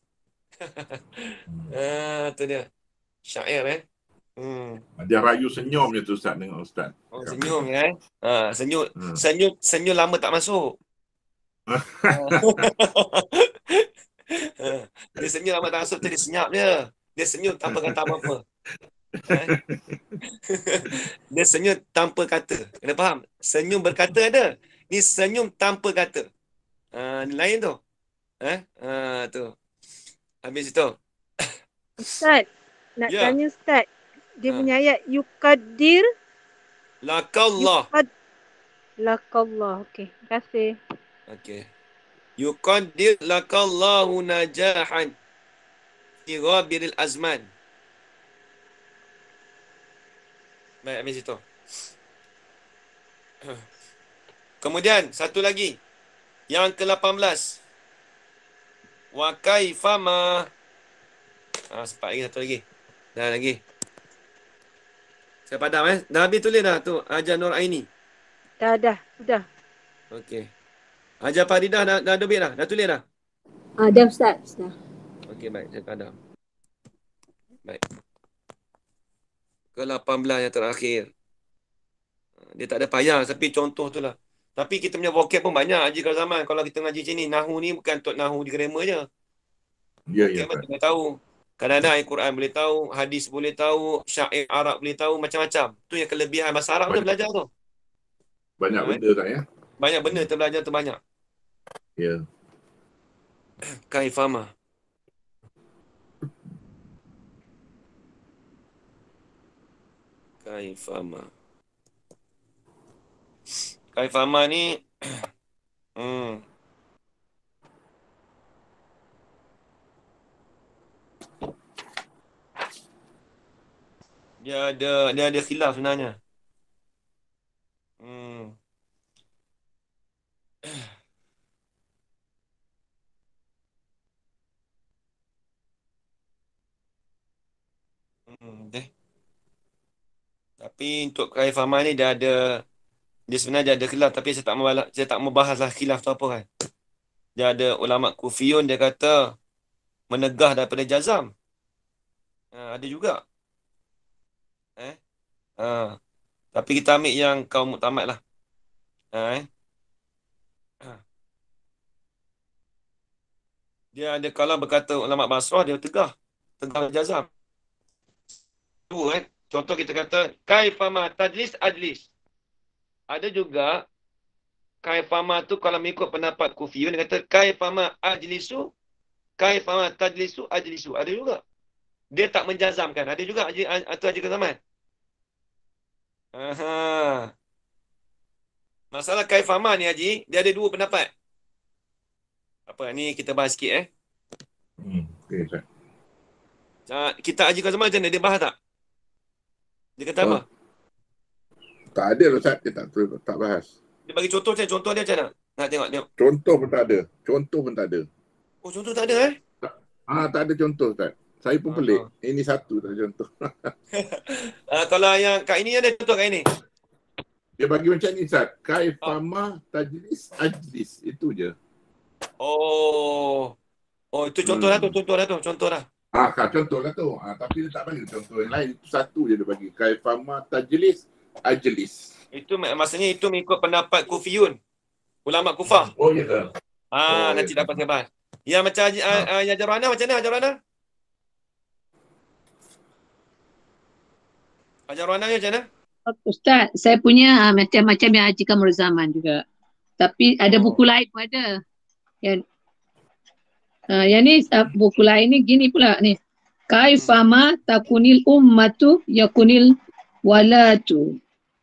Ah, tu dia. Syair eh. Hmm. Dia rayu senyum je tu Ustaz dengan Ustaz. Oh, senyum eh. Ha, senyum, hmm. senyum, senyum lama tak masuk. Dia senyum lama tak masuk tu dia senyap dia. Dia senyum tanpa kata apa-apa. Dia senyum tanpa kata. Kena faham? Senyum berkata ada. Ni senyum tanpa kata. Ha, lain tu. Eh? Ha, tu. Habis itu. Ustaz, nak Ya. tanya Ustaz. Dia Ha. punya ayat yuqaddir Lakallah. yuqad lakallah. Okey, terima kasih. Okey. Yuqaddir lakallahu najahan fi ghabiril azman. Baik, habis itu. Kemudian, satu lagi. Yang ke lapan belas. Wa kaifama. Ah, sempat lagi, satu lagi. Dah lagi. Saya padam eh. Dah habis tulis dah tu. Hajar Nur Aini. Dah dah, sudah. Okey. Hajar Faridah dah, dah ada dah. Dah tulis dah. Ah, dah Ustaz. Dah. Okey, baik. Saya padam. Baik. Ke lapan belas yang terakhir. Dia tak ada payah. Tapi contoh tu lah. Tapi kita punya vocab pun banyak. Haji kalau zaman. Kalau kita ngaji sini. Nahu ni bukan untuk nahu di grammar je. Ya, ya. Kita boleh tahu. Kadang-kadang Al-Quran boleh tahu. Hadis boleh tahu. Syair Arab boleh tahu. Macam-macam. Tu yang kelebihan bahasa Arab tu belajar tu. Banyak Ha, benda tak ya? Banyak benda kita belajar tu banyak. Ya. Kaifama. Kaifama. Kaifama ni hmm. Dia ada dia ada khilaf sebenarnya. Hmm. Hmm, deh. Tapi untuk kaifama ni dia ada dia sebenarnya dia ada khilaf tapi saya tak mau saya tak mau bahaslah khilaf tu apa kan. Dia ada ulama Kufiyun dia kata menegah daripada jazam. Ha, ada juga. Eh? Ha. Tapi kita ambil yang kaum muktamad lah. Ha, eh? Ha. Dia ada kalau berkata ulama Basrah dia tegah. Tegah jazam. Tu eh. Contoh kita kata kaifama tajlis ajlis. Ada juga kaifama tu kalau mengikut pendapat Kufiyun dia kata kaifama ajlisu kaifama tajlisu ajlisu. Ada juga. Dia tak menjazamkan. Ada juga atau aja ke zaman. Aha. Masalah kaifama ni Haji, dia ada dua pendapat. Apa ni kita bahas sikit eh. Hmm. Okey, Ustaz. Uh, kita Haji ke zaman macam mana? Dia bahas tak? Dia kata Oh. apa? Tak ada lah Ustaz, dia tak, tak bahas. Dia bagi contoh macam contoh dia macam mana? Nak tengok tengok. Contoh pun tak ada. Contoh pun tak ada. Oh contoh tak ada eh? Ah, tak ada contoh Ustaz. Saya pun Ah. pelik. Ini satu tak ada contoh. Uh, kalau yang kat ini ada contoh kat ini. Dia bagi macam ni Ustaz. Kaifama tajlis ajlis. Itu je. Oh. Oh itu contoh dah tu, contoh dah tu, contoh dah. Ah, kan, contoh lah tu. Ah, tapi dia tak bagi contoh yang lain. Itu satu je dia bagi. Kaifama tajlis ajlis. Itu mak- maksudnya itu mengikut pendapat Kufiyun. Ulama Kufah. Oh, ya ke? Ah, Oh, nanti ya. dapat saya bahas. Yang macam Haji uh, uh, yang Jarwana macam mana Jarwana? Jarwana macam mana? Ustaz, saya punya ah, macam-macam yang Haji Kamarul Zaman juga. Tapi ada Oh. buku lain pun ada. Yang, ah, yang ni ah, buku lain ni gini pula ni. Kaifama takunil ummatu yakunil walatu.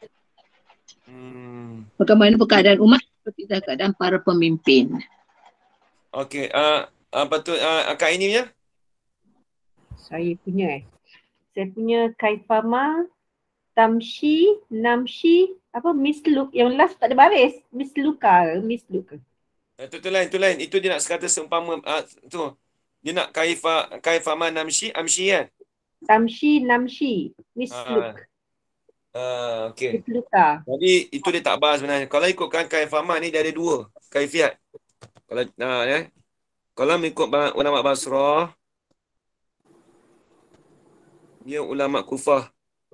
Hmm. Bagaimana keadaan umat seperti keadaan para pemimpin. Okey, uh, apa tu uh, Kak ini punya? Saya punya eh. Saya punya kaifama, tamshi, namshi, apa misluk. Yang last tak ada baris. Misluka ke? Misluk ke? Itu tu lain, tu lain. Itu dia nak sekata seumpama uh, tu. Dia nak kaifa kaifama namshi amshi kan? Tamshi, namshi, Ah, misluk. uh, okey. Misluka. Jadi itu dia tak bahas sebenarnya. Kalau ikutkan kaifama ni dia ada dua kaifiat. Kalau nah ya. Kalau mengikut ba- ulama Basrah, dia ulama Kufah.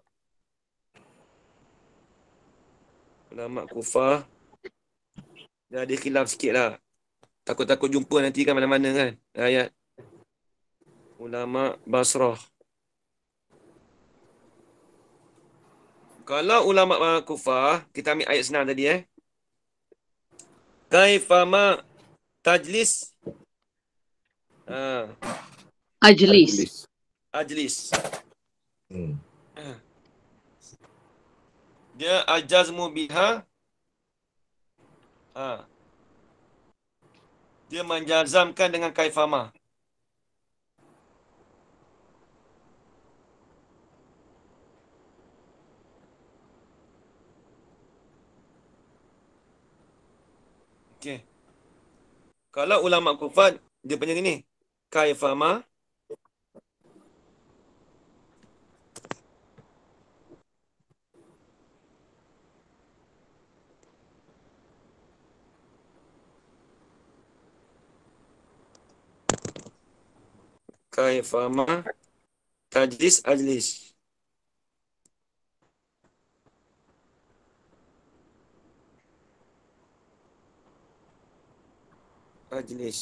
Ulama Kufah dia ada khilaf sikit lah. Takut-takut jumpa nanti kan mana-mana kan ayat. Ulama Basrah. Kalau ulama Kufah, kita ambil ayat senang tadi eh. Kaifama tajlis. Ha, Ajlis. ajlis. Hmm. Dia ajazmu biha. Ha. Dia menjazamkan dengan kaifama. Okey. Kalau ulama Kufah, dia punya ni. Kaifama. Kaifama. Tajlis ajlis. Ajlis.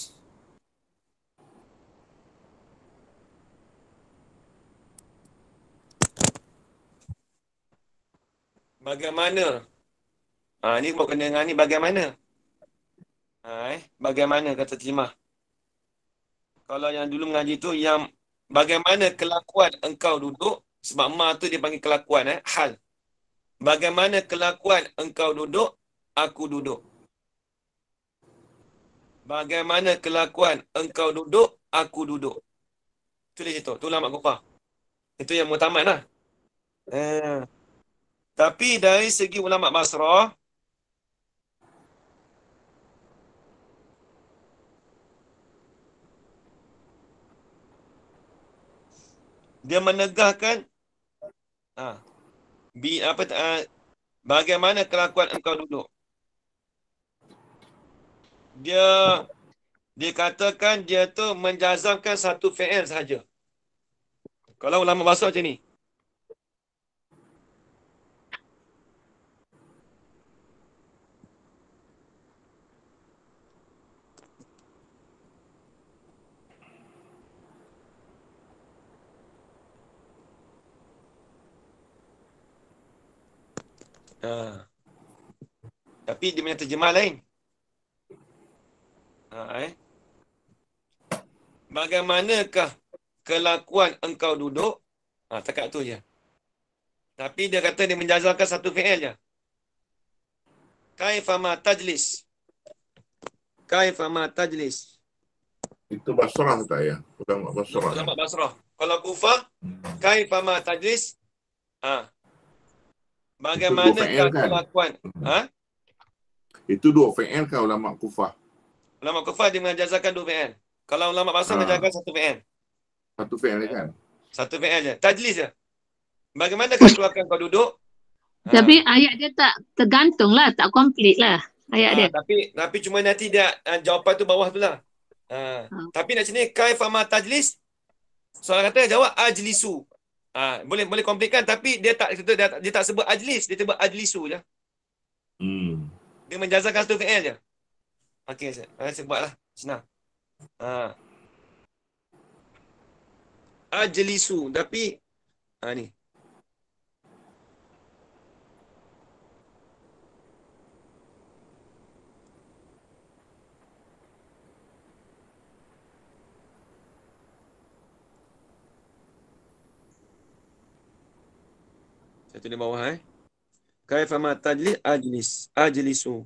Bagaimana? Ha, ni bukan dengan ni bagaimana? Ha, eh? Bagaimana kata terjemah? Kalau yang dulu mengaji tu yang bagaimana kelakuan engkau duduk, sebab ma tu dia panggil kelakuan eh, hal. Bagaimana kelakuan engkau duduk, aku duduk. Bagaimana kelakuan engkau duduk, aku duduk. Itu dia situ. Tu ulama Kufah. Itu yang mutamat lah. Eh. Tapi dari segi ulama Basrah, dia menegahkan ha, bi apa uh, bagaimana kelakuan engkau duduk. Dia dia katakan dia tu menjazamkan satu fi'il sahaja. Kalau ulama Basrah macam ni. Ha. Tapi dia punya terjemah lain. Ha, eh. Bagaimanakah kelakuan engkau duduk? Ha, takat tu je. Tapi dia kata dia menjazalkan satu fi'il je. Kaifama tajlis. Kaifama tajlis. Itu Basrah tak ya? Ulama Basrah. Ulama Basrah. Kalau Kufah, kaifama tajlis. Ha. Bagaimanakah fi'il kan? kelakuan? Ha? Itu dua fi'il kan ulama Kufah? Ulama Kufah dia menjazalkan dua fi'il. Kalau ulama Basrah Ha. menjazalkan satu fi'il. Satu fi'il kan? Satu fi'il je. Tajlis je. Bagaimanakah kelakuan kau duduk? Ha. Tapi ayat dia tak tergantung lah, tak komplit lah ayat Ha, dia. tapi tapi cuma nanti dia uh, jawapan tu bawah tu lah. Ha. Ha. Tapi nak sini kaifama tajlis. Soalan kata jawab ajlisu. Ha, boleh boleh komplitkan tapi dia tak dia, dia, dia tak sebut ajlis, dia sebut ajlisu je. Hmm. Dia menjazahkan satu fi'il je. Okey, saya, saya buatlah senang. Ha. Ajlisu tapi ha ni. Saya tulis bawah eh. Kaifa ma tajlis ajlis. Ajlisu.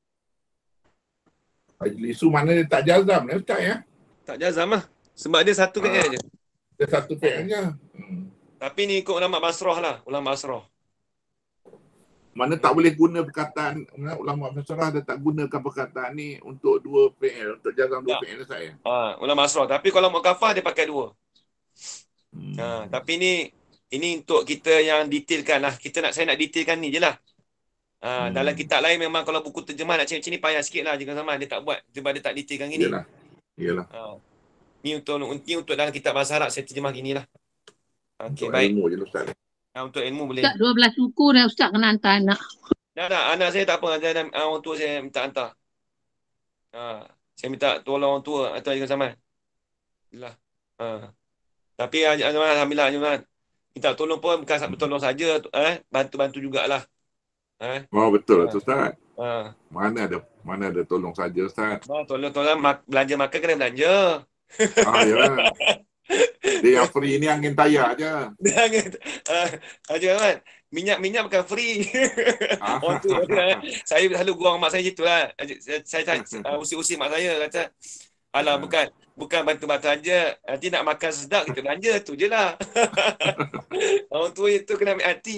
Ajlisu mana dia tak jazam lah Ustaz ya? Tak jazam lah. Sebab dia satu Ah. fi'il je. Dia satu fi'il je. Hmm. Tapi ni ikut ulama Basrah lah. Ulama Basrah. Mana tak boleh guna perkataan, ulama Basrah dia tak gunakan perkataan ni untuk dua fi'il, untuk jazam dua Tak. fi'il Ustaz ya? Ha, ulama Basrah. Tapi kalau mukafah dia pakai dua. Hmm. Ha, tapi ni ini untuk kita yang detailkan lah. Kita nak saya nak detailkan ni je lah. Ha, Hmm. Dalam kitab lain memang kalau buku terjemah nak macam ni payah sikit lah jika zaman dia tak buat. Sebab dia tak detailkan gini. Iyalah. Iyalah. Ha. Ni untuk ni untuk dalam kitab bahasa Arab saya terjemah gini lah. Okey, Untuk baik. ilmu je Ustaz. Ha, untuk ilmu boleh. Ustaz, dua belas suku dah Ustaz kena hantar anak. Dah dah, anak saya tak apa. Saya, orang tua saya minta hantar. Ha, saya minta tolong orang tua atau jika zaman. Alhamdulillah. Ha. Tapi alhamdulillah, alhamdulillah. Minta tolong pun bukan tolong saja, eh, bantu-bantu jugalah. Eh. Oh betul Ha. tu Ustaz. Ha. Mana ada mana ada tolong saja Ustaz. Bah, tolong-tolong mak, belanja makan kena belanja. Ah yalah. Dia yang free ni angin tayar je. Jangan uh, aja kan. Minyak-minyak bukan free. Ah. Orang tu eh. Saya selalu gurang mak saya gitulah. Saya saya uh, usik-usik mak saya kata, "Alah bukan bukan bantu-bantu aja. Nanti nak makan sedap kita belanja tu je lah." Orang tua itu kena ambil hati.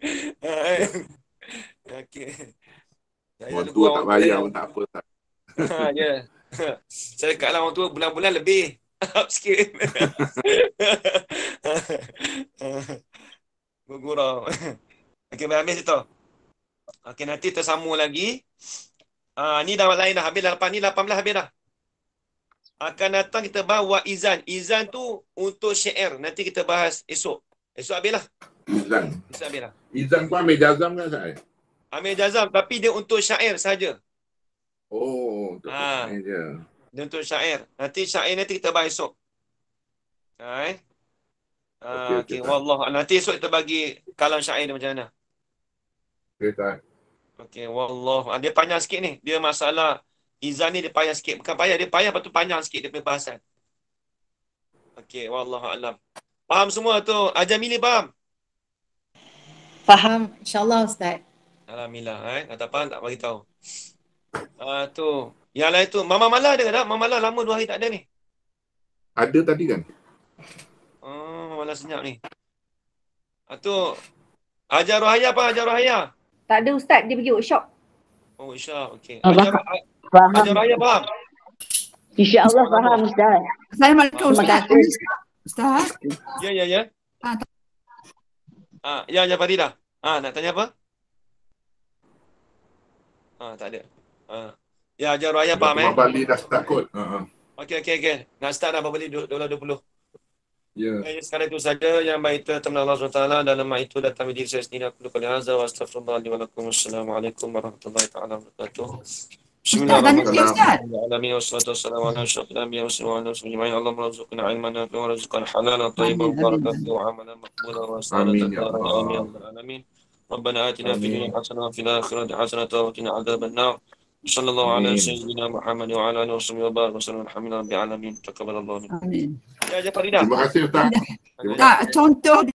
Okey. Saya Orang selalu tua gurang tak orang bayar tua. pun tak apa Ustaz. Ha, ya. Saya kat orang tua bulan-bulan lebih. Up sikit. Bergurau. Okey, habis itu. Okey, nanti tersambung lagi. Ah, ni dah lain dah. Habis dah lepas ni lapan belas habis dah. Akan datang kita bahas wa izan. Izan tu untuk syair. Nanti kita bahas esok. Esok habis lah. Izan. Esok habis lah. Izan pun ambil jazam kan Ustaz? Ambil jazam. Tapi dia untuk syair saja. Oh, untuk Ah. ini je. Dia untuk syair. Nanti syair nanti kita bahas esok. Ha, eh? Ah, Okey, okey, okey, tak. wallah. Nanti esok kita bagi kalam syair dia macam mana. Okey Ustaz. Okey, wallah. Ah, dia panjang sikit ni. Dia masalah izan ni dia panjang sikit. Bukan payah, dia payah lepas tu panjang sikit dia punya bahasan. Okey, wallah alam. Faham semua tu? Ajar milih faham? Faham, insyaAllah Ustaz. Alhamdulillah. Eh? Kata faham tak bagi tahu. Ah, tu. Yang lain tu. Mama Mala ada tak? Mama Mala lama dua hari tak ada ni. Ada tadi kan? Oh, Mama Mala senyap ni. Ah, tu. Ajar Rohaya apa? Ajar Rohaya? Tak ada Ustaz, dia pergi workshop. Oh, Isya. Okey. Ah, Ajar, Faham. ajar Rohaya faham? InsyaAllah faham Ustaz. Assalamualaikum Terima Ustaz. kasih. Ustaz. Ya, ya, ya. Ah, Ah, ya, ya Farida. Ah, nak tanya apa? Ah, tak ada. Ah. Ya, ajar Rohaya faham eh? Mak Bali dah start kot. Ha. Okey, okey, okey. Nak start dah Babali dua belas dua puluh. Ya. Baik, sekarang itu saja yang baik itu teman Allah subhanahu wa taala dan nama itu datang dari diri saya sendiri. Aku lupa lihaza wa astaghfirullah li wa lakum. Assalamualaikum warahmatullahi taala wabarakatuh. Ustaz, tanya dia Ustaz. Bismillahirrahmanirrahim. Wassalatu wassalamu ala asyrafil anbiya'i wassalamu ala asyrafil Allah warzuqna ilman nafi'an warzuqna halalan tayyiban barakatuh wa amalan maqbulan wa Amin, sa'adatan ya daran. Allah. Amin ya rabbal alamin. ربنا آتنا في Amin. الدنيا حسنة وفي الآخرة حسنة وقنا عذاب النار. صلى الله على Amin. سيدنا محمد وعلى آله وصحبه وبارك وسلم. الحمد لله رب العالمين. تقبل الله منا. Amin. Ya, Ajar Farida. Terima kasih Ustaz. Tak, contoh